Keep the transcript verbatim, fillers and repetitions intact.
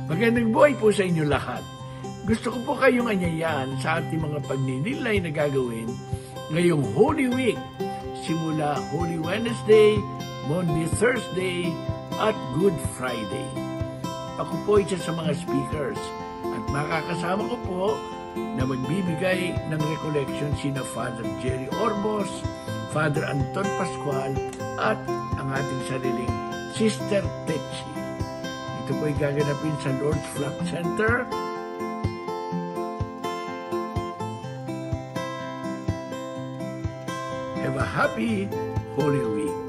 Magandang buhay po sa inyo lahat. Gusto ko po kayong anyayaan sa ating mga pagninilay na gagawin ngayong Holy Week. Simula Holy Wednesday, Monday, Thursday, at Good Friday. Ako po isa sa mga speakers at makakasama ko po na magbibigay ng recollection sina Father Jerry Orbos, Father Anton Pascual, at ang ating sariling Sister Techi. Ito po ay gaganapin sa Lord's Flock Center. Have a happy Holy Week.